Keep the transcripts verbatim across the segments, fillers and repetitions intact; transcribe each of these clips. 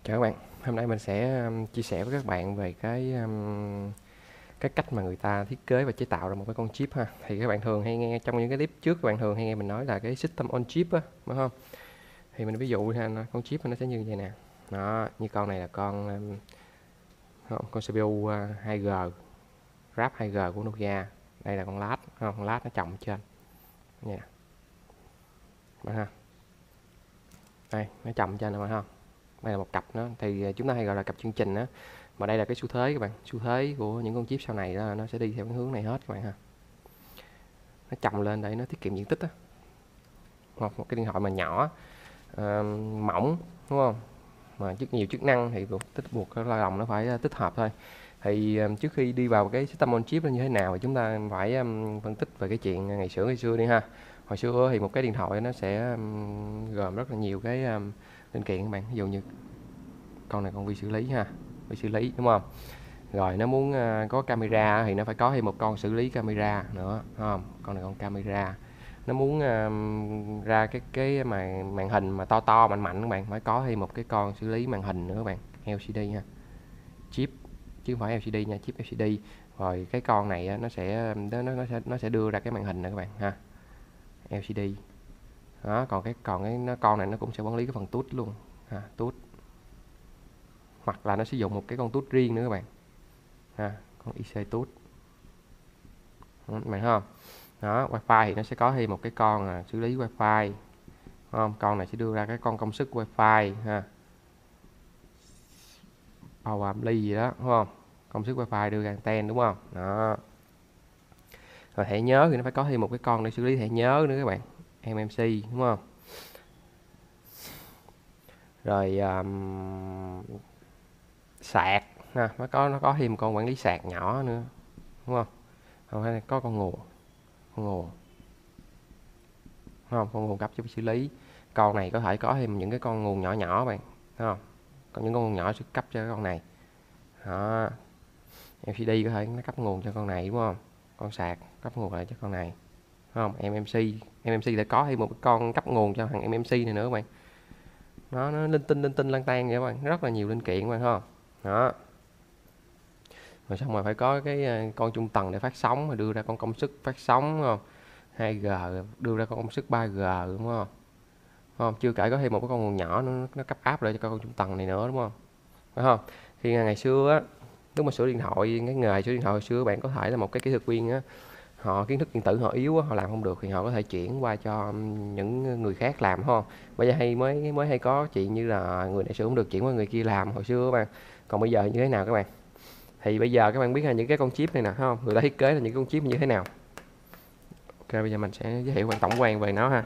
Chào các bạn, hôm nay mình sẽ um, chia sẻ với các bạn về cái um, cái cách mà người ta thiết kế và chế tạo ra một cái con chip ha. Thì các bạn thường hay nghe trong những cái clip trước, các bạn thường hay nghe mình nói là cái system on chip á, đúng không? Thì mình ví dụ ha, nó- con chip nó sẽ như vậy nè. Đó, như con này là con um, không, con xê pê u uh, hai G, Rap hai G của Nokia. Đây là con lát, không, con lát nó chồng trên nha. Bạn ha. Đây, nó chồng trên rồi bạn không? Đây là một cặp nó thì chúng ta hay gọi là cặp chương trình á, mà đây là cái xu thế các bạn, xu thế của những con chip sau này đó, nó sẽ đi theo cái hướng này hết các bạn ha. Nó chồng lên để nó tiết kiệm diện tích á, hoặc một cái điện thoại mà nhỏ, ờ, mỏng, đúng không, mà rất nhiều chức năng thì buộc tích buộc cái lao động nó phải tích hợp thôi. Thì ờ, trước khi đi vào cái system on chip nó như thế nào thì chúng ta phải um, phân tích về cái chuyện ngày xưa ngày xưa đi ha. Hồi xưa thì một cái điện thoại nó sẽ um, gồm rất là nhiều cái um, linh kiện các bạn, ví dụ như con này con vi xử lý ha, vi xử lý đúng không, rồi nó muốn uh, có camera thì nó phải có thêm một con xử lý camera nữa, đúng không, con này con camera. Nó muốn uh, ra cái cái màn màn hình mà to to mạnh mạnh các bạn, phải có thêm một cái con xử lý màn hình nữa các bạn, lờ xê đê ha, chip chứ không phải lờ xê đê nha, chip lờ xê đê. Rồi cái con này nó sẽ nó nó sẽ nó sẽ đưa ra cái màn hình này các bạn ha, lờ xê đê. Đó, còn cái còn cái nó con này nó cũng sẽ quản lý cái phần tút luôn ha, tút, hoặc là nó sử dụng một cái con tút riêng nữa các bạn ha, con i xê tút, bạn thấy không? Đó, wifi thì nó sẽ có thêm một cái con à, xử lý wifi, không, con này sẽ đưa ra cái con công suất wifi ha, power ampli gì đó, đúng không, công suất wifi đưa ra anten, đúng không? Đó, rồi thẻ nhớ thì nó phải có thêm một cái con để xử lý thẻ nhớ nữa các bạn, em em xê, đúng không? Rồi um, sạc ha, nó có nó có thêm một con quản lý sạc nhỏ nữa, đúng không? Không, hay có con nguồn, con nguồn, không, con nguồn cấp cho xử lý. Con này có thể có thêm những cái con nguồn nhỏ nhỏ bạn, thấy không? Còn những con nguồn nhỏ sẽ cấp cho cái con này. Đó, lờ xê đê có thể nó cấp nguồn cho con này, đúng không? Con sạc cấp nguồn lại cho con này, không? em em xê, em em xê lại có thêm một cái con cấp nguồn cho thằng em em xê này nữa các bạn. Nó nó linh tinh linh tinh lan tan vậy các bạn, rất là nhiều linh kiện các bạn, không? Đó, rồi xong rồi phải có cái con trung tầng để phát sóng, mà đưa ra con công suất phát sóng, đúng không? hai G đưa ra con công suất ba G, đúng không? Không, chưa kể có thêm một cái con nguồn nhỏ nó nó cấp áp lại cho con trung tầng này nữa, đúng không? Phải không? Thì ngày xưa á, lúc mà sửa điện thoại, cái nghề sửa điện thoại hồi xưa bạn có thể là một cái kỹ thuật viên á, họ kiến thức điện tử họ yếu á, họ làm không được thì họ có thể chuyển qua cho những người khác làm, không? Bây giờ hay mới mới hay có chuyện như là người này sửa không được chuyển qua người kia làm hồi xưa các bạn. Còn bây giờ như thế nào các bạn? Thì bây giờ các bạn biết là những cái con chip này nè, không? Người ta thiết kế là những con chip như thế nào? Ok, bây giờ mình sẽ giới thiệu bạn tổng quan về nó ha.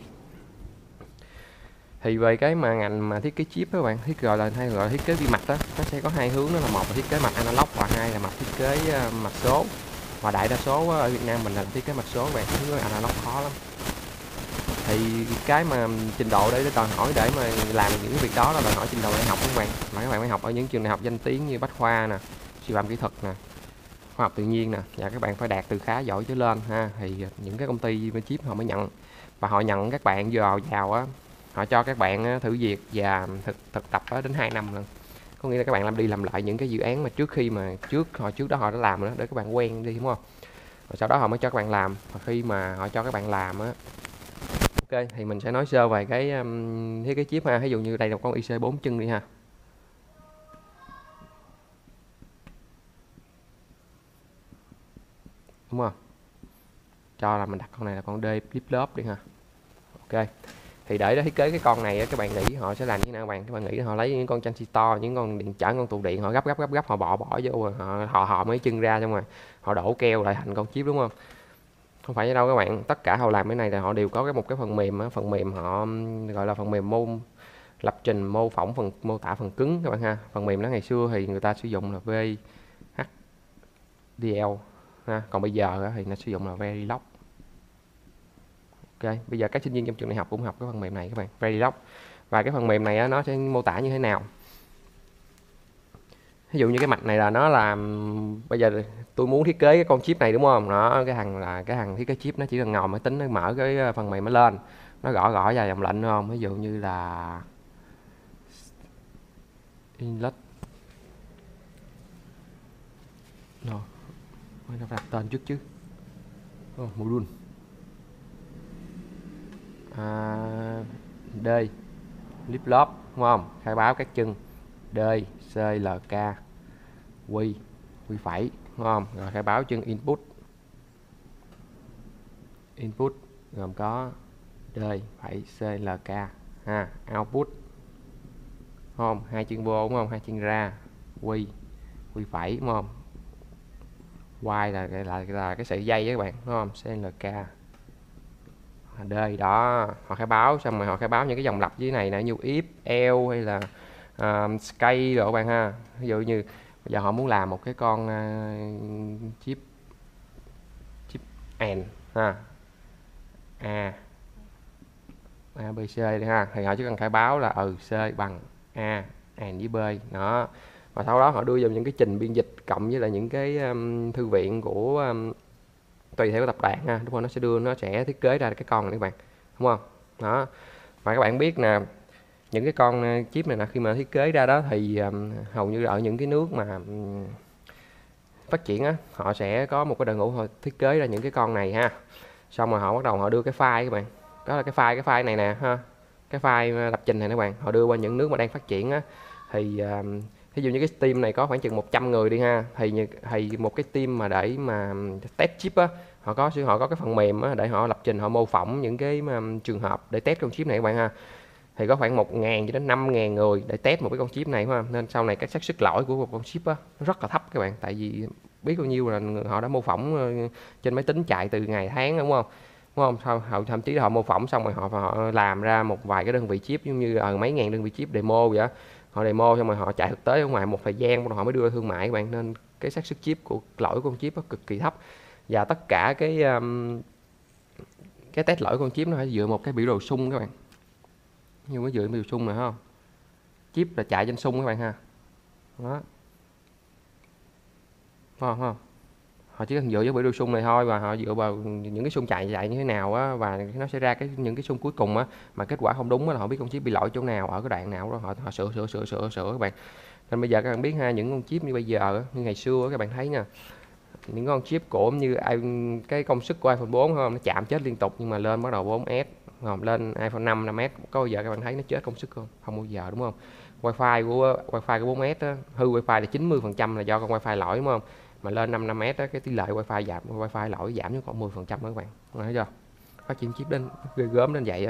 Thì về cái mà ngành mà thiết kế chip các bạn, thiết gọi là hay gọi là thiết kế vi mạch đó, nó sẽ có hai hướng, đó là một là thiết kế mạch analog và hai là mặt thiết kế uh, mạch số. Và đại đa số ở Việt Nam mình là thiết kế mạch số, bạn thiết kế analog khó lắm. Thì cái mà trình độ để đòi hỏi để mà làm những cái việc đó là đòi hỏi trình độ đại học các bạn, mà các bạn phải học ở những trường đại học danh tiếng như Bách Khoa nè, sư phạm kỹ thuật nè, khoa học tự nhiên nè, và các bạn phải đạt từ khá giỏi trở lên ha, thì những cái công ty bên chip họ mới nhận. Và họ nhận các bạn vào vào á, họ cho các bạn thử việc và thực thực tập đến hai năm lần, có nghĩa là các bạn làm đi làm lại những cái dự án mà trước khi mà trước họ trước đó họ đã làm đó, để các bạn quen đi, đúng không? Rồi sau đó họ mới cho các bạn làm, và khi mà họ cho các bạn làm á, ok, thì mình sẽ nói sơ về cái um, thiết kế chip ha. Ví dụ như đây là con i xê bốn chân đi ha, đúng không? Cho là mình đặt con này là con D flip flop đi ha. Ok, thì để thiết kế cái con này các bạn nghĩ họ sẽ làm như thế nào các bạn? Các bạn nghĩ họ lấy những con transistor, những con điện trở, con tụ điện, họ gấp gấp gấp gấp họ bỏ bỏ vô, họ họ họ mấy chân ra, xong rồi họ đổ keo lại thành con chip, đúng không? Không phải đâu các bạn, tất cả họ làm cái này là họ đều có cái một cái phần mềm á, phần mềm họ gọi là phần mềm mô lập trình mô phỏng phần mô tả phần cứng các bạn ha. Phần mềm đó ngày xưa thì người ta sử dụng là vê hát đê lờ ha, còn bây giờ thì nó sử dụng là Verilog. Ok, bây giờ các sinh viên trong trường đại học cũng học cái phần mềm này các bạn, Verilog. Và cái phần mềm này á, nó sẽ mô tả như thế nào? Ví dụ như cái mạch này là nó làm, bây giờ tôi muốn thiết kế cái con chip này, đúng không? Nó cái thằng là cái thằng thiết kế chip nó chỉ cần ngồi máy tính, nó mở cái phần mềm nó lên, nó gõ gõ vài dòng lệnh, đúng không? Ví dụ như là inlet. Rồi, phải đặt tên trước chứ. Oh, module. À, D, lip lop, đúng không? Khai báo các chân D, C, L, K, Q, Q phẩy, đúng không? Rồi khai báo chân input. Input gồm có D, phẩy, C, L, K ha, output, đúng không? Hai chân vô, đúng không? Hai chân ra, Q, Q phẩy, đúng không? Y là là, là, là cái sợi dây các bạn, đúng không? C, L, K, D đó. Họ khai báo xong rồi họ khai báo những cái dòng lặp dưới này nè, như if, else hay là uh, scale rồi các bạn ha. Ví dụ như bây giờ họ muốn làm một cái con uh, chip chip and ha, a a b c đi ha, thì họ chỉ cần khai báo là ừ c bằng a and với b đó, và sau đó họ đưa vào những cái trình biên dịch cộng với lại những cái um, thư viện của um, tùy theo cái tập đoàn ha, đúng không? Nó sẽ đưa, nó sẽ thiết kế ra cái con này các bạn, đúng không? Đó, và các bạn biết nè, những cái con chip này là khi mà thiết kế ra đó thì um, hầu như ở những cái nước mà um, phát triển á, họ sẽ có một cái đội ngũ họ thiết kế ra những cái con này ha, xong rồi họ bắt đầu họ đưa cái file các bạn, đó là cái file cái file này nè ha, cái file lập trình này các bạn, họ đưa qua những nước mà đang phát triển á, thì um, ví dụ như cái team này có khoảng chừng một trăm người đi ha, thì thì một cái team mà để mà test chip á, họ có họ có cái phần mềm á, để họ lập trình, họ mô phỏng những cái um, trường hợp để test con chip này các bạn ha, thì có khoảng một ngàn cho đến năm ngàn người để test một cái con chip này ha, nên sau này cái xác suất lỗi của một con chip á nó rất là thấp các bạn, tại vì biết bao nhiêu là họ đã mô phỏng trên máy tính chạy từ ngày tháng, đúng không? Đúng không? Sau họ thậm chí họ mô phỏng xong rồi họ họ làm ra một vài cái đơn vị chip, giống như ở mấy ngàn đơn vị chip demo vậy đó. Họ demo xong rồi họ chạy thực tế ở ngoài một thời gian họ mới đưa ra thương mại các bạn, nên cái xác suất chip của lỗi của con chip nó cực kỳ thấp, và tất cả cái um, cái test lỗi của con chip nó phải dựa một cái biểu đồ xung các bạn, như cái dựa biểu đồ xung này không, chip là chạy trên xung các bạn ha, đó, không không họ chỉ cần dựa với biểu đồ xung này thôi, và họ dựa vào những cái xung chạy chạy như thế nào á, và nó sẽ ra cái những cái xung cuối cùng á, mà kết quả không đúng á là họ biết con chip bị lỗi chỗ nào, ở cái đoạn nào đó họ họ sửa sửa sửa sửa sửa các bạn. Nên bây giờ các bạn biết ha, những con chip như bây giờ như ngày xưa các bạn thấy nha, những con chip của như cái công suất của iPhone bốn không, nó chạm chết liên tục, nhưng mà lên bắt đầu bốn S không, lên iPhone năm, năm S có bao giờ các bạn thấy nó chết công suất không? Không bao giờ, đúng không? Wi-Fi của Wi-Fi của bốn S á, hư Wi-Fi là chín mươi phần trăm là do con Wi-Fi lỗi, đúng không? Mà lên năm, năm S á, cái tỷ lệ Wi-Fi giảm, Wi-Fi lỗi giảm xuống còn mười phần trăm đó các bạn, thấy chưa? Phát triển chip đến ghê gớm đến vậy á.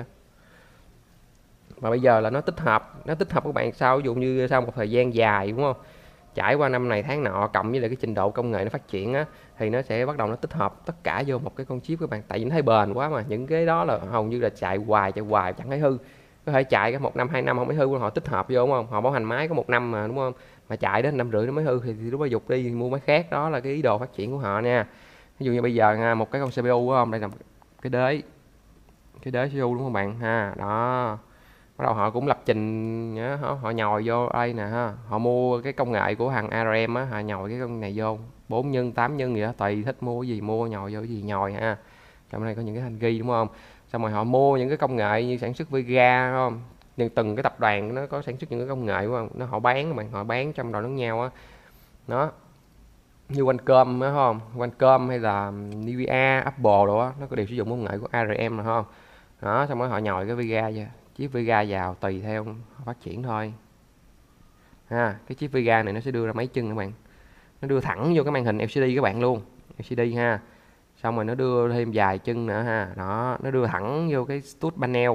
Mà bây giờ là nó tích hợp, nó tích hợp các bạn sau, ví dụ như sau một thời gian dài, đúng không? Trải qua năm này tháng nọ, cộng với lại cái trình độ công nghệ nó phát triển á, thì nó sẽ bắt đầu nó tích hợp tất cả vô một cái con chip các bạn, tại vì nó thấy bền quá mà, những cái đó là hầu như là chạy hoài chạy hoài chẳng thấy hư, có thể chạy cái một năm hai năm không thấy hư, họ tích hợp vô, đúng không? Họ bảo hành máy có một năm mà, đúng không? Mà chạy đến năm rưỡi nó mới hư, thì, thì lúc đó dục đi mua máy khác, đó là cái ý đồ phát triển của họ nha. Ví dụ như bây giờ một cái con xê pê u, đúng không? Đây là cái đế cái đế xê pê u, đúng không bạn ha, đó, bắt đầu họ cũng lập trình nhá, họ, họ nhồi vô đây nè ha, họ mua cái công nghệ của thằng a rờ em á, họ nhồi cái con này vô bốn nhân tám nhân gì đó, tùy thích mua cái gì mua, nhồi vô cái gì nhồi ha. Trong này có những cái thanh ghi, đúng không? Xong rồi họ mua những cái công nghệ như sản xuất Vega, đúng không? Nhưng từng cái tập đoàn nó có sản xuất những cái công nghệ, đúng không? Nó họ bán, bạn họ bán trong đó lẫn nhau á, đó, như Qualcomm á, không? Qualcomm hay là Nvidia, Apple rồi á, nó có đều sử dụng công nghệ của a rờ em, rồi không? Đó, xong rồi họ nhồi cái Vega vô, chiếc Vega vào tùy theo phát triển thôi ha. Cái chiếc Vega này nó sẽ đưa ra mấy chân các bạn, nó đưa thẳng vô cái màn hình lờ xê đê các bạn luôn, lờ xê đê ha, xong rồi nó đưa thêm vài chân nữa ha, đó, nó đưa thẳng vô cái stud panel,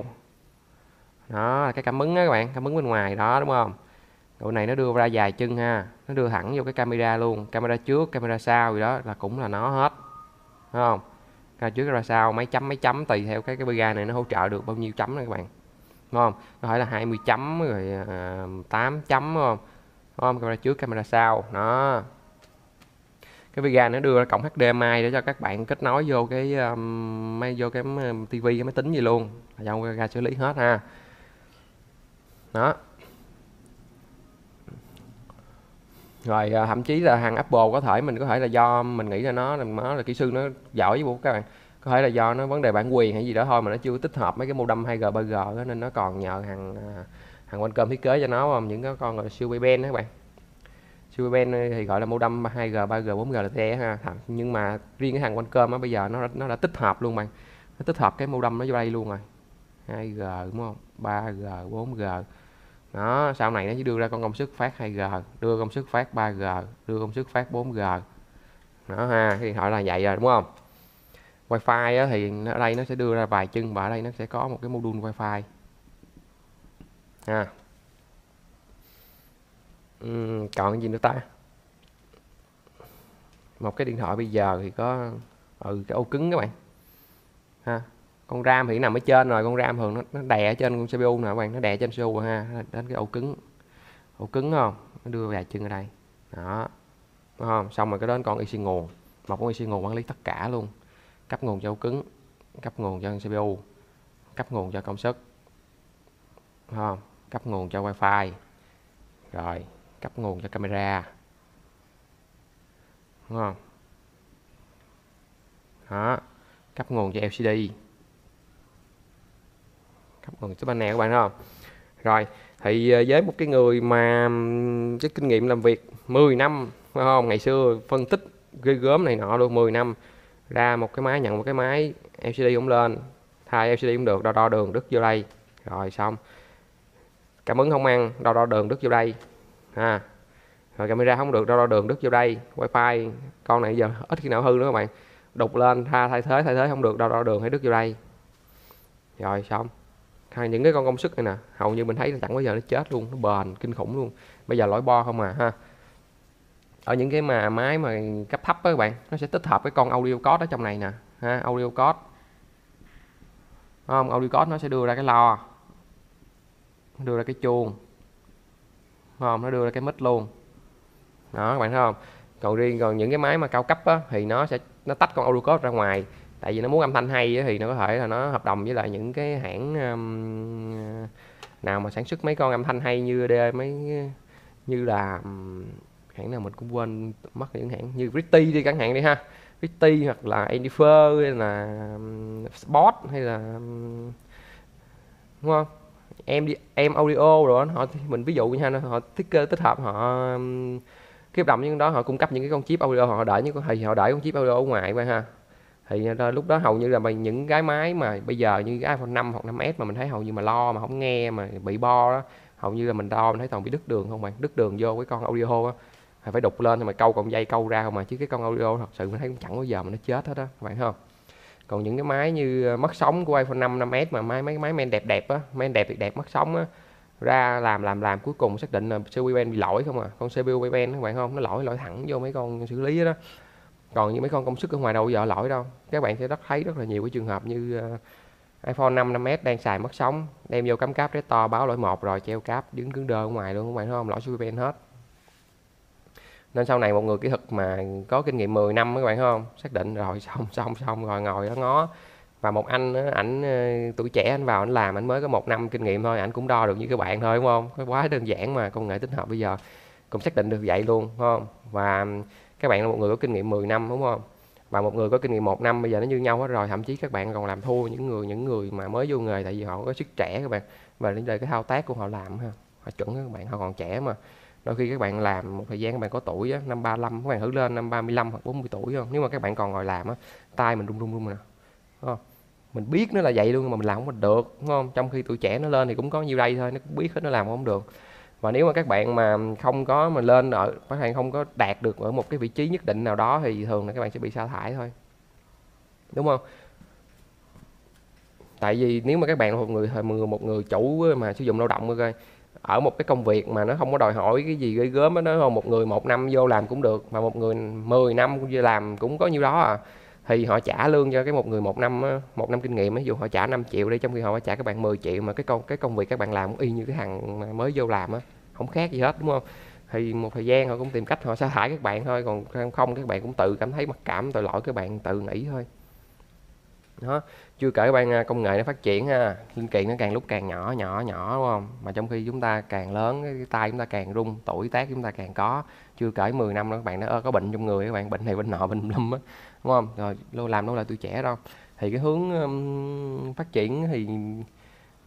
đó là cái cảm ứng đó các bạn, cảm ứng bên ngoài đó, đúng không? Độ này nó đưa ra vài chân ha, nó đưa thẳng vô cái camera luôn, camera trước camera sau gì đó là cũng là nó hết, đúng không? Camera trước camera sau mấy chấm mấy chấm tùy theo cái cái Vega này nó hỗ trợ được bao nhiêu chấm này các bạn, đúng không? Có thể là hai mươi chấm rồi à, tám chấm, đúng không? Đúng không? Camera trước camera sau đó. Cái Vega nó đưa ra cổng hát đê em i để cho các bạn kết nối vô cái um, may vô cái um, tivi, cái máy tính gì luôn, là do Vega xử lý hết ha. Đó. Rồi à, thậm chí là hàng Apple có thể mình có thể là do mình nghĩ là nó là nó là kỹ sư nó giỏi với các bạn, có thể là do nó vấn đề bản quyền hay gì đó thôi mà nó chưa tích hợp mấy cái modem hai G ba G đó, nên nó còn nhờ hàng Thằng Qualcomm thiết kế cho nó không những cái con gọi là siêu baseband đó các bạn. Siêu baseband thì gọi là modem hai G, ba G, bốn G lờ tê ha. Nhưng mà riêng cái thằng Qualcomm á bây giờ nó nó đã tích hợp luôn bạn. Nó tích hợp cái modem nó vô đây luôn rồi. hai G đúng không? ba G, bốn G. Đó, sau này nó chỉ đưa ra con công suất phát hai G, đưa công suất phát ba G, đưa công suất phát bốn G. Đó ha, cái điện thoại là vậy rồi đúng không? Wi-Fi á, thì ở đây nó sẽ đưa ra vài chân và ở đây nó sẽ có một cái module Wi-Fi. Ha. Uhm, còn cái gì nữa ta? Một cái điện thoại bây giờ thì có ừ, cái ổ cứng các bạn. Ha. Con RAM thì nằm ở trên rồi, con RAM thường nó, nó đè ở trên con xê pê u nè các bạn, nó đè trên xê pê u rồi ha, đến cái ổ cứng. Ổ cứng không? Nó đưa vài chân ở đây. Đó. Đúng không? Xong rồi cái đến con i xê nguồn. Một con i xê nguồn quản lý tất cả luôn. Cấp nguồn cho ổ cứng, cấp nguồn cho xê pê u, cấp nguồn cho công suất. Đúng không? Cấp nguồn cho Wi-Fi. Rồi, cấp nguồn cho camera. Đúng không? Đó. Cấp nguồn cho lờ xê đê. Cấp nguồn cho panel các bạn thấy không? Rồi, thì với một cái người mà cái kinh nghiệm làm việc mười năm, phải không? Ngày xưa phân tích ghê gớm này nọ luôn, mười năm ra một cái máy, nhận một cái máy lờ xê đê cũng lên, thay lờ xê đê cũng được, đo đo đường đứt vô đây. Rồi xong. Cảm ứng không ăn, đo đo đường đứt vô đây. Ha. Rồi camera không được, đo đo đường đứt vô đây. Wi-Fi con này giờ ít khi nào hư nữa các bạn. Đục lên tha thay thế, thay thế không được, đo đo đường hay đứt vô đây. Rồi xong. Những cái con công suất này nè, hầu như mình thấy là chẳng bao giờ nó chết luôn, nó bền kinh khủng luôn. Bây giờ lỗi bo không à ha. Ở những cái mà máy mà cấp thấp đó các bạn, nó sẽ tích hợp cái con audio code ở trong này nè, ha, audio code. Không, audio code nó sẽ đưa ra cái lo, nó đưa ra cái chuông, không, nó đưa ra cái mic luôn. Đó các bạn thấy không? Còn riêng còn những cái máy mà cao cấp á, thì nó sẽ nó tách con audio code ra ngoài. Tại vì nó muốn âm thanh hay á, thì nó có thể là nó hợp đồng với lại những cái hãng um, nào mà sản xuất mấy con âm thanh hay như đây, mấy như là um, hãng nào mình cũng quên mất, những hãng như British đi chẳng hạn đi ha, British hoặc là Edifer hay là um, Spot hay là um, đúng không? Em đi em audio rồi họ mình ví dụ như ha, họ thiết kế tích hợp họ um, cái hợp đồng với đó họ cung cấp những cái con chip audio, họ đợi những thì họ đợi con chip audio ở ngoài vậy ha. Thì lúc đó hầu như là những cái máy mà bây giờ như cái iPhone năm hoặc năm S mà mình thấy hầu như mà lo mà không nghe mà bị bo đó, hầu như là mình đo mình thấy toàn bị đứt đường không bạn, đứt đường vô cái con audio á, phải đục lên mà câu cọng dây câu ra không mà, chứ cái con audio thật sự mình thấy cũng chẳng bao giờ mà nó chết hết á các bạn thấy không? Còn những cái máy như mất sóng của iPhone năm, năm S mà máy mấy máy men đẹp đẹp á, men đẹp đẹp mất sóng á, ra làm làm làm cuối cùng xác định là xê pê u bị lỗi không à, con xê pê u Ben các bạn không, nó lỗi lỗi thẳng vô mấy con xử lý đó. Còn như mấy con công suất ở ngoài đâu giờ lỗi đâu. Các bạn sẽ rất thấy rất là nhiều cái trường hợp như uh, iPhone năm, năm S đang xài mất sóng, đem vô cắm cáp to báo lỗi một rồi treo cáp đứng cứng đơ ở ngoài luôn các bạn thấy không, lỗi xê pê u Ben hết. Nên sau này một người kỹ thuật mà có kinh nghiệm mười năm các bạn thấy không, xác định rồi xong xong xong rồi ngồi đó ngó. Và một anh ảnh tuổi trẻ anh vào anh làm, anh mới có một năm kinh nghiệm thôi, ảnh cũng đo được như các bạn thôi đúng không? Cái quá đơn giản mà công nghệ tích hợp bây giờ cũng xác định được vậy luôn đúng không? Và các bạn là một người có kinh nghiệm mười năm đúng không? Và một người có kinh nghiệm một năm bây giờ nó như nhau hết rồi, thậm chí các bạn còn làm thua những người những người mà mới vô nghề, tại vì họ có sức trẻ các bạn, và đến đây cái thao tác của họ làm ha, họ chuẩn các bạn, họ còn trẻ mà. Đôi khi các bạn làm một thời gian các bạn có tuổi á, năm ba lăm các bạn thử lên năm ba mươi lăm hoặc bốn mươi tuổi không, nếu mà các bạn còn ngồi làm á, tay mình run run run nè, đúng không? Mình biết nó là vậy luôn mà mình làm không mình được đúng không? Trong khi tuổi trẻ nó lên thì cũng có nhiêu đây thôi, nó cũng biết hết nó làm không được. Và nếu mà các bạn mà không có mà lên ở các bạn không có đạt được ở một cái vị trí nhất định nào đó thì thường là các bạn sẽ bị sa thải thôi, đúng không? Tại vì nếu mà các bạn là một người một người chủ mà sử dụng lao động coi, ở một cái công việc mà nó không có đòi hỏi cái gì ghê gớm á, nó không, một người một năm vô làm cũng được, mà một người mười năm vô làm cũng có nhiêu đó à, thì họ trả lương cho cái một người một năm á, một năm kinh nghiệm, ví dụ họ trả năm triệu đi, trong khi họ phải trả các bạn mười triệu, mà cái công cái công việc các bạn làm cũng y như cái thằng mà mới vô làm á, không khác gì hết đúng không? Thì một thời gian họ cũng tìm cách họ sa thải các bạn thôi, còn không các bạn cũng tự cảm thấy mặc cảm tội lỗi, các bạn tự nghỉ thôi. Đó, chưa kể các bạn công nghệ nó phát triển ha, linh kiện nó càng lúc càng nhỏ nhỏ nhỏ đúng không? Mà trong khi chúng ta càng lớn, cái tay chúng ta càng rung, tuổi tác chúng ta càng có. Chưa kể mười năm nữa các bạn đã có bệnh trong người, các bạn bệnh này bệnh nọ bệnh lâm á, đúng không? Rồi lâu làm đâu là tuổi trẻ đâu. Thì cái hướng um, phát triển thì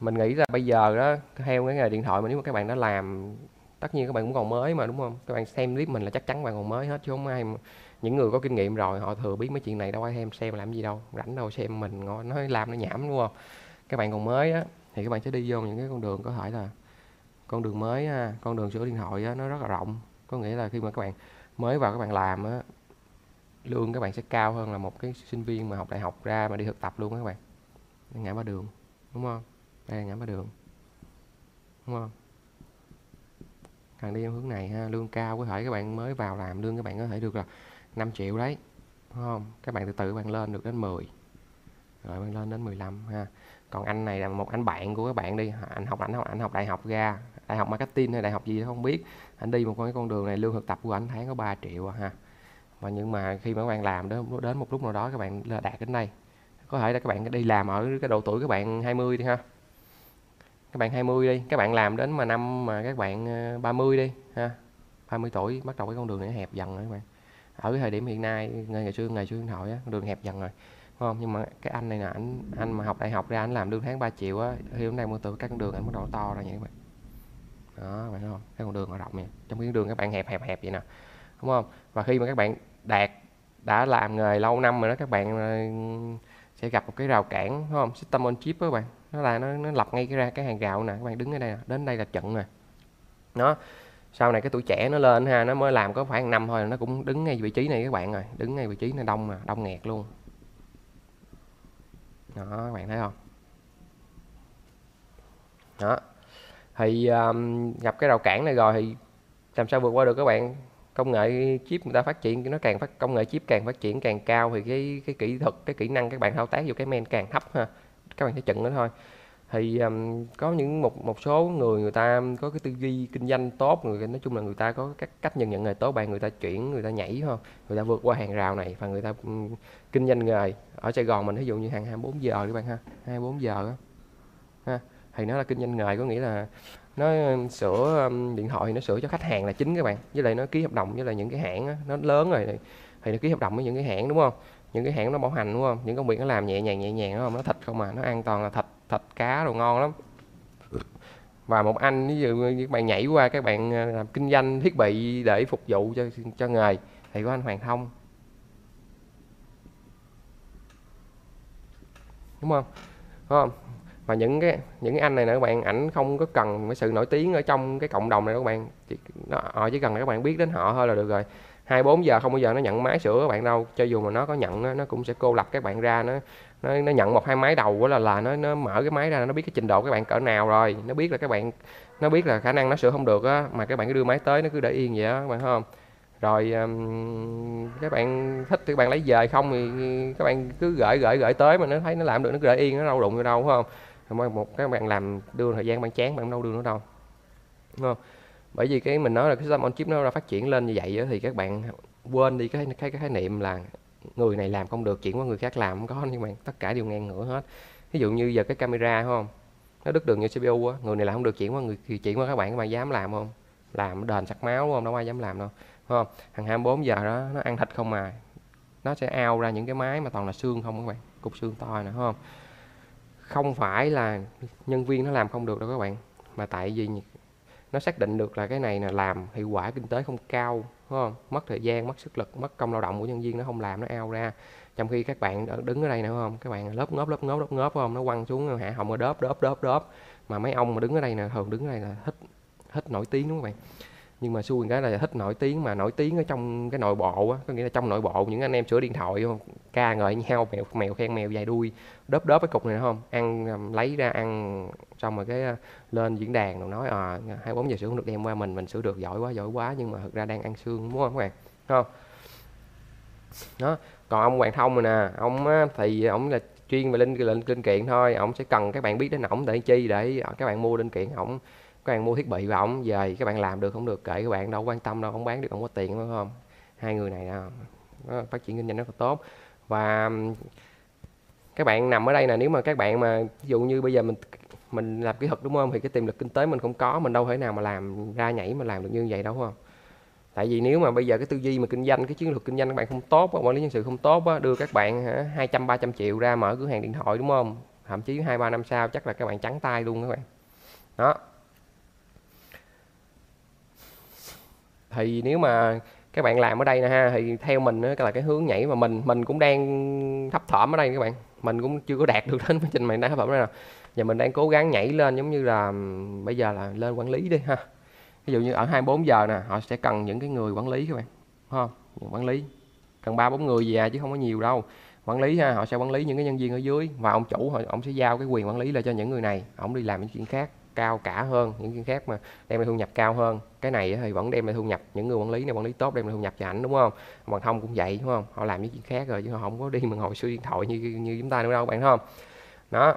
mình nghĩ là bây giờ đó, theo cái nghề điện thoại mà nếu mà các bạn đã làm, tất nhiên các bạn cũng còn mới mà đúng không? Các bạn xem clip mình là chắc chắn các bạn còn mới hết chứ không ai mà, những người có kinh nghiệm rồi họ thừa biết mấy chuyện này đâu ai thêm xem làm gì đâu, rảnh đâu xem mình ngồi nói làm nó nhảm đúng không? Các bạn còn mới á thì các bạn sẽ đi vô những cái con đường có thể là con đường mới ha, con đường sửa điện thoại á, nó rất là rộng, có nghĩa là khi mà các bạn mới vào các bạn làm á, lương các bạn sẽ cao hơn là một cái sinh viên mà học đại học ra mà đi thực tập luôn á các bạn. Ngã ba đường đúng không? Đây là ngã ba đường đúng không? Càng đi theo hướng này ha, lương cao, có thể các bạn mới vào làm lương các bạn có thể được là năm triệu đấy đúng không? Các bạn từ từ các bạn lên được đến mười, rồi bạn lên đến mười lăm ha. Còn anh này là một anh bạn của các bạn đi, anh học anh học anh học đại học ra, đại học marketing hay đại học gì đó không biết, anh đi một cái con đường này, lương thực tập của anh tháng có ba triệu à, ha. Và nhưng mà khi mà các bạn làm đến đến một lúc nào đó các bạn đạt đến đây, có thể là các bạn đi làm ở cái độ tuổi các bạn hai mươi đi ha, các bạn hai mươi đi, các bạn làm đến mà năm mà các bạn ờ, ba mươi đi ha, ba mươi tuổi bắt đầu cái con đường này hẹp dần rồi các bạn. Ở cái thời điểm hiện nay ngày ngày xưa ngày xưa điện thoại á, con đường hẹp dần rồi đúng không? Nhưng mà cái anh này là anh anh mà học đại học ra anh làm lương tháng ba triệu á, thì hôm nay mơ tưởng các con đường anh bắt đầu to ra vậy các bạn. Đó, bạn thấy không? Cái con đường họ rộng nha, trong cái đường các bạn hẹp hẹp hẹp vậy nè, đúng không? Và khi mà các bạn đạt đã làm nghề lâu năm rồi đó, các bạn ờ, sẽ gặp một cái rào cản đúng không? System on chip đó các bạn, nó là nó nó lập ngay cái ra cái hàng rào nè, các bạn đứng ở đây nè, đến đây là trận nè. Nó sau này cái tuổi trẻ nó lên ha, nó mới làm có khoảng năm thôi nó cũng đứng ngay vị trí này các bạn rồi, đứng ngay vị trí này đông nè, đông nghẹt luôn. Đó các bạn thấy không? Đó thì um, gặp cái rào cản này rồi thì làm sao vượt qua được các bạn? Công nghệ chip người ta phát triển, nó càng phát công nghệ chip càng phát triển càng cao thì cái cái kỹ thuật, cái kỹ năng các bạn thao tác vô cái men càng thấp ha, các bạn sẽ chừng nó thôi. Thì um, có những một một số người người ta có cái tư duy kinh doanh tốt, người nói chung là người ta có các cách nhìn nhận nghề tốt, bạn người ta chuyển, người ta nhảy không, người ta vượt qua hàng rào này và người ta um, kinh doanh nghề. Ở Sài Gòn mình ví dụ như hàng hai mươi bốn giờ các bạn ha, hai mươi bốn giờ á ha, thì nó là kinh doanh nghề, có nghĩa là nó sửa um, điện thoại thì nó sửa cho khách hàng là chính các bạn, với lại nó ký hợp đồng với lại những cái hãng á, nó lớn rồi thì, thì nó ký hợp đồng với những cái hãng đúng không? Những cái hãng nó bảo hành đúng không? Những công việc nó làm nhẹ nhàng nhẹ nhàng đúng không? Nó thịt không mà, nó an toàn là thịt thịt cá đồ ngon lắm. Và một anh ví dụ như các bạn nhảy qua các bạn à, làm kinh doanh thiết bị để phục vụ cho cho nghề thì có anh Hoàng Thông đúng không? Đúng không? Và những cái những cái anh này nè các bạn, ảnh không có cần cái sự nổi tiếng ở trong cái cộng đồng này các bạn, chỉ, nó, họ chỉ cần là các bạn biết đến họ thôi là được rồi. hai mươi bốn giờ không bao giờ nó nhận máy sửa các bạn đâu, cho dù mà nó có nhận nó cũng sẽ cô lập các bạn ra, nó nó, nó nhận một hai máy đầu đó là là nó nó mở cái máy ra, nó biết cái trình độ các bạn cỡ nào rồi, nó biết là các bạn, nó biết là khả năng nó sửa không được á, mà các bạn cứ đưa máy tới nó cứ để yên vậy á các bạn thấy không? Rồi um, các bạn thích thì các bạn lấy về, không thì các bạn cứ gửi gửi gửi tới mà nó thấy nó làm được nó cứ để yên, nó đâu đụng vô đâu phải không? Rồi một các bạn làm đưa thời gian bạn chán bạn đâu đưa nó đâu đúng không? Bởi vì cái mình nói là cái system on chip nó ra phát triển lên như vậy á, thì các bạn quên đi cái cái cái khái niệm là người này làm không được chuyển qua người khác làm, không có, nhưng mà tất cả đều ngang ngửa hết. Ví dụ như giờ cái camera phải không, nó đứt đường như xê pê u á, người này làm không được chuyển qua người kia, chuyển qua các bạn, các bạn dám làm không? Làm đền sặc máu đúng không? Đâu ai dám làm đâu đúng không? Thằng hai mươi bốn giờ đó nó ăn thịt không mà, nó sẽ ao ra những cái máy mà toàn là xương không các bạn, cục xương to nè, đúng không? Không phải là nhân viên nó làm không được đâu các bạn, mà tại vì nó xác định được là cái này là làm hiệu quả kinh tế không cao, đúng không? Mất thời gian, mất sức lực, mất công lao động của nhân viên, nó không làm, nó ao ra. Trong khi các bạn đứng ở đây nữa không, các bạn lớp ngóp lớp ngóp lớp ngóp không, nó quăng xuống hạ họng, đớp đớp đớp đớp. Mà mấy ông mà đứng ở đây nè, thường đứng ở đây là thích thích nổi tiếng đúng không các bạn? Nhưng mà xui cái là thích nổi tiếng, mà nổi tiếng ở trong cái nội bộ á, có nghĩa là trong nội bộ những anh em sửa điện thoại không, ca ngợi nhau, mèo mèo khen mèo dài đuôi, đớp đớp cái cục này không, ăn lấy ra ăn xong rồi cái lên diễn đàn rồi nói à hai mươi bốn giờ sửa không được, đem qua mình mình sửa được, giỏi quá giỏi quá, nhưng mà thực ra đang ăn xương đúng không các bạn? Không đó. Còn ông Hoàng Thông rồi nè, ông á, thì ông là chuyên về linh linh linh kiện thôi, ông sẽ cần các bạn biết đến ổng để chi, để các bạn mua linh kiện ổng, các bạn mua thiết bị vào ổng về, các bạn làm được không được kệ các bạn, đâu quan tâm đâu, ông bán được ông có tiền phải không? Hai người này nào phát triển kinh doanh rất là tốt. Và các bạn nằm ở đây nè, nếu mà các bạn mà ví dụ như bây giờ mình mình làm kỹ thuật đúng không, thì cái tiềm lực kinh tế mình không có, mình đâu thể nào mà làm ra nhảy mà làm được như vậy đâu, không? Tại vì nếu mà bây giờ cái tư duy mà kinh doanh, cái chiến lược kinh doanh các bạn không tốt, quản lý nhân sự không tốt á, đưa các bạn hả hai trăm ba trăm triệu ra mở cửa hàng điện thoại đúng không, thậm chí hai ba năm sau chắc là các bạn trắng tay luôn các bạn. Đó. Thì nếu mà các bạn làm ở đây nè ha, thì theo mình á là cái hướng nhảy mà mình mình cũng đang thấp thỏm ở đây các bạn. Mình cũng chưa có đạt được đến quá trình mình đang thấp thỏm đây nào. Giờ mình đang cố gắng nhảy lên, giống như là bây giờ là lên quản lý đi ha. Ví dụ như ở hai mươi bốn giờ nè, họ sẽ cần những cái người quản lý các bạn. Đúng không? Những quản lý cần ba bốn người gì à, chứ không có nhiều đâu. Quản lý ha, họ sẽ quản lý những cái nhân viên ở dưới, và ông chủ họ ông sẽ giao cái quyền quản lý lại cho những người này, ông đi làm những chuyện khác cao cả hơn, những chuyện khác mà đem lại thu nhập cao hơn. Cái này thì vẫn đem lại thu nhập, những người quản lý này quản lý tốt đem lại thu nhập cho ảnh, đúng không? Bằng không cũng vậy, đúng không? Họ làm những chuyện khác rồi chứ họ không có đi mà ngồi sửa điện thoại như như chúng ta nữa đâu bạn, thấy không? Đó.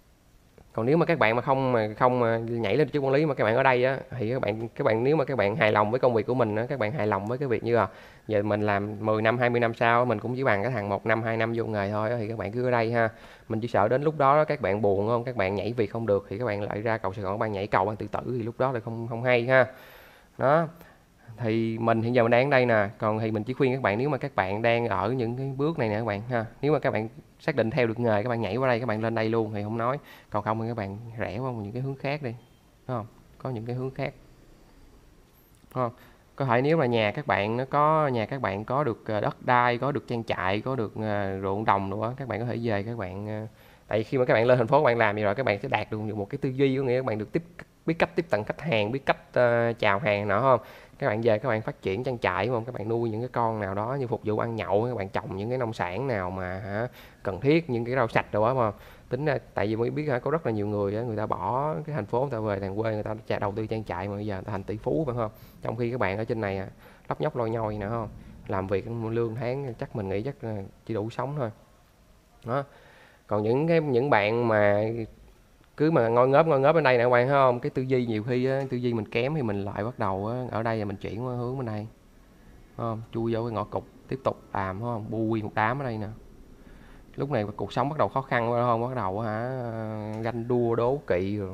Còn nếu mà các bạn mà không mà không mà nhảy lên chức quản lý mà các bạn ở đây á, thì các bạn các bạn nếu mà các bạn hài lòng với công việc của mình á, các bạn hài lòng với cái việc như là giờ mình làm mười năm hai mươi năm sau mình cũng chỉ bằng cái thằng một năm hai năm vô nghề thôi á, thì các bạn cứ ở đây ha. Mình chỉ sợ đến lúc đó các bạn buồn không, các bạn nhảy việc không được thì các bạn lại ra cầu Sài Gòn, các bạn nhảy cầu bạn tự tử thì lúc đó lại không không hay ha. Đó. Thì mình hiện giờ mình đang ở đây nè, còn thì mình chỉ khuyên các bạn nếu mà các bạn đang ở những cái bước này nè các bạn ha, nếu mà các bạn xác định theo được nghề, các bạn nhảy qua đây, các bạn lên đây luôn thì không nói, còn không thì các bạn rẽ qua những cái hướng khác đi, đúng không? Có những cái hướng khác, đúng không? Có thể nếu mà nhà các bạn nó có nhà các bạn có được đất đai, có được trang trại, có được ruộng đồng nữa, các bạn có thể về các bạn, tại vì khi mà các bạn lên thành phố các bạn làm gì rồi các bạn sẽ đạt được một cái tư duy, có nghĩa các bạn được tiếp biết cách tiếp cận khách hàng, biết cách uh, chào hàng nọ không? Các bạn về các bạn phát triển trang trại, đúng không? Các bạn nuôi những cái con nào đó như phục vụ ăn nhậu, các bạn trồng những cái nông sản nào mà hả, cần thiết, những cái rau sạch rồi đó mà tính ra, tại vì mới biết hả, có rất là nhiều người á, người ta bỏ cái thành phố người ta về làng quê, người ta đầu tư trang trại mà bây giờ người ta thành tỷ phú phải không? Trong khi các bạn ở trên này à, lóc nhóc lôi nhoi nữa không, làm việc lương tháng chắc mình nghĩ chắc chỉ đủ sống thôi. Đó. Còn những cái những bạn mà cứ mà ngoi ngớp ngoi ngớp bên đây nè các bạn, thấy không? Cái tư duy nhiều khi á, tư duy mình kém thì mình lại bắt đầu á, ở đây là mình chuyển qua hướng bên đây, không? Chui vô cái ngõ cụt tiếp tục làm, phải không? Bui một đám ở đây nè. Lúc này cuộc sống bắt đầu khó khăn phải không? Bắt đầu hả, ganh đua đố kỵ rồi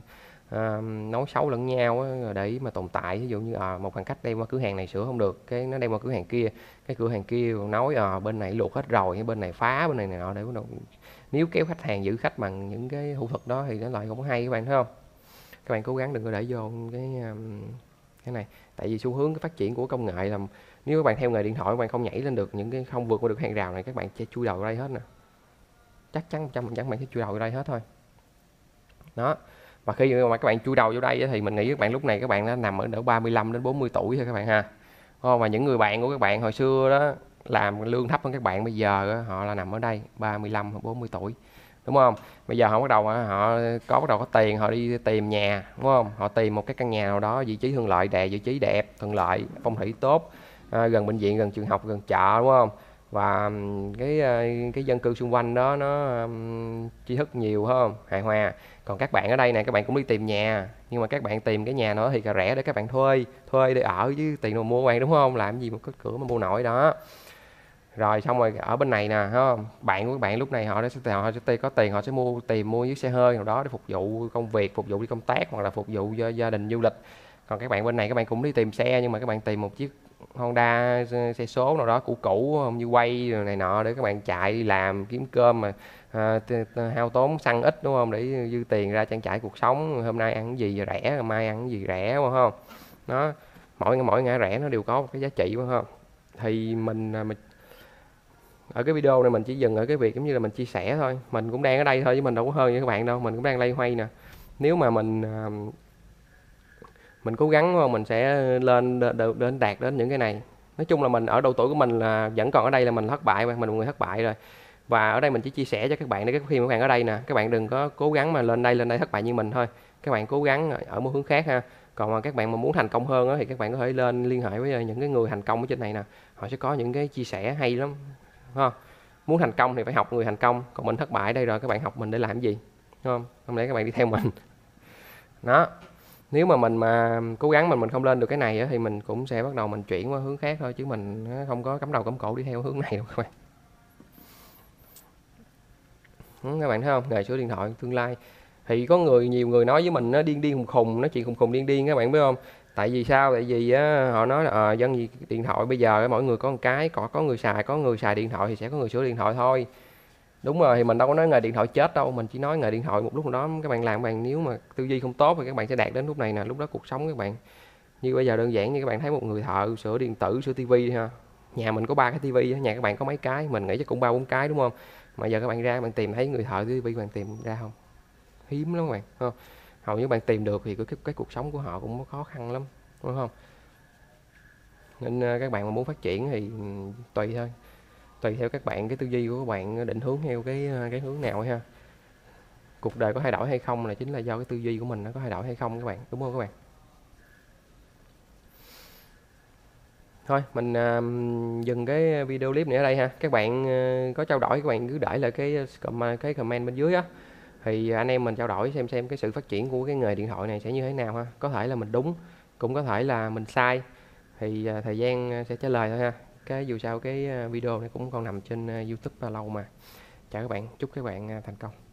à, nói xấu lẫn nhau á, để mà tồn tại. Ví dụ như à, một thằng khách đem qua cửa hàng này sửa không được, cái nó đem qua cửa hàng kia, cái cửa hàng kia nói à, bên này luộc hết rồi, bên này phá, bên này này nọ, để bắt đầu nếu kéo khách hàng giữ khách bằng những cái thủ thuật đó thì nó lại không có hay các bạn, thấy không? Các bạn cố gắng đừng có để vô cái cái này, tại vì xu hướng cái phát triển của công nghệ là nếu các bạn theo nghề điện thoại, các bạn không nhảy lên được những cái, không vượt qua được hàng rào này, các bạn sẽ chui đầu ở đây hết nè, chắc chắn một trăm phần trăm bạn sẽ chui đầu ở đây hết thôi. Đó. Và khi mà các bạn chui đầu vô đây thì mình nghĩ các bạn lúc này các bạn đã nằm ở độ ba mươi lăm đến bốn mươi tuổi thôi các bạn ha. Và những người bạn của các bạn hồi xưa đó làm lương thấp hơn các bạn bây giờ, họ là nằm ở đây ba mươi lăm hoặc bốn mươi tuổi, đúng không? Bây giờ họ bắt đầu họ có bắt đầu có tiền, họ đi tìm nhà, đúng không? Họ tìm một cái căn nhà nào đó vị trí thuận lợi, đẹp, vị trí đẹp, thuận lợi, phong thủy tốt, à, gần bệnh viện, gần trường học, gần chợ, đúng không? Và cái cái dân cư xung quanh đó nó um, tri thức nhiều hơn, hài hòa. Còn các bạn ở đây này, các bạn cũng đi tìm nhà, nhưng mà các bạn tìm cái nhà nó thì cà rẻ để các bạn thuê thuê để ở chứ tiền đâu mua bạn, đúng không? Làm gì mà có cửa mà mua nổi đó. Rồi xong rồi ở bên này nè, thấy không? Bạn của các bạn lúc này họ sẽ họ sẽ có tiền, họ sẽ mua tìm mua chiếc xe hơi nào đó để phục vụ công việc, phục vụ đi công tác, hoặc là phục vụ cho gia đình du lịch. Còn các bạn bên này các bạn cũng đi tìm xe, nhưng mà các bạn tìm một chiếc Honda xe số nào đó cũ cũ như quay này nọ để các bạn chạy đi làm kiếm cơm mà à, hao tốn xăng ít, đúng không? Để dư tiền ra trang trải cuộc sống, hôm nay ăn cái gì rẻ, mai ăn cái gì rẻ, đúng không? Đó, mỗi mỗi ngã rẻ nó đều có một cái giá trị, đúng không? Thì mình mình ở cái video này mình chỉ dừng ở cái việc giống như là mình chia sẻ thôi, mình cũng đang ở đây thôi chứ mình đâu có hơn như các bạn đâu, mình cũng đang lay hoay nè. Nếu mà mình mình cố gắng, đúng không? Mình sẽ lên đến đạt đến những cái này. Nói chung là mình ở độ tuổi của mình là vẫn còn ở đây là mình thất bại, mình là một người thất bại rồi. Và ở đây mình chỉ chia sẻ cho các bạn để khi mà các bạn ở đây nè, các bạn đừng có cố gắng mà lên đây lên đây thất bại như mình thôi. Các bạn cố gắng ở một hướng khác ha. Còn mà các bạn mà muốn thành công hơn đó, thì các bạn có thể lên liên hệ với những cái người thành công ở trên này nè, họ sẽ có những cái chia sẻ hay lắm, đúng không? Muốn thành công thì phải học người thành công, còn mình thất bại đây rồi các bạn học mình để làm gì, đúng không? Không lẽ các bạn đi theo mình. Đó. Nếu mà mình mà cố gắng mình mình không lên được cái này thì mình cũng sẽ bắt đầu mình chuyển qua hướng khác thôi, chứ mình không có cắm đầu cắm cổ đi theo hướng này đâu các bạn. Các bạn thấy không? Nghề sửa điện thoại tương lai thì có người nhiều người nói với mình nó điên điên khùng khùng, nói chuyện khùng khùng điên điên các bạn biết không? Tại vì sao? Tại vì á, họ nói là à, dân gì điện thoại bây giờ mỗi người có một cái, có có người xài, có người xài điện thoại thì sẽ có người sửa điện thoại thôi. Đúng rồi, thì mình đâu có nói nghề điện thoại chết đâu, mình chỉ nói nghề điện thoại một lúc nào đó các bạn làm, các bạn nếu mà tư duy không tốt thì các bạn sẽ đạt đến lúc này nè, lúc đó cuộc sống các bạn như bây giờ đơn giản như các bạn thấy một người thợ sửa điện tử, sửa tivi ha. Nhà mình có ba cái tivi, nhà các bạn có mấy cái, mình nghĩ chắc cũng ba bốn cái đúng không? Mà giờ các bạn ra các bạn tìm thấy người thợ tivi, các bạn tìm ra không? Hiếm lắm các bạn, không? Hầu như bạn tìm được thì cái, cái cuộc sống của họ cũng có khó khăn lắm, đúng không? Nên ờ, các bạn mà muốn phát triển thì ừ, tùy thôi, tùy theo các bạn, cái tư duy của các bạn định hướng theo cái ờ, cái hướng nào ha. Cuộc đời có thay đổi hay không là chính là do cái tư duy của mình nó có thay đổi hay không các bạn, đúng không các bạn? Thôi mình à, dừng cái video clip này ở đây ha. Các bạn à, có trao đổi các bạn cứ để lại cái comment, cái comment bên dưới á, thì anh em mình trao đổi xem xem cái sự phát triển của cái nghề điện thoại này sẽ như thế nào ha. Có thể là mình đúng, cũng có thể là mình sai, thì à, thời gian sẽ trả lời thôi ha. Cái dù sao cái à, video này cũng còn nằm trên à, YouTube lâu mà. Chào các bạn, chúc các bạn à, thành công.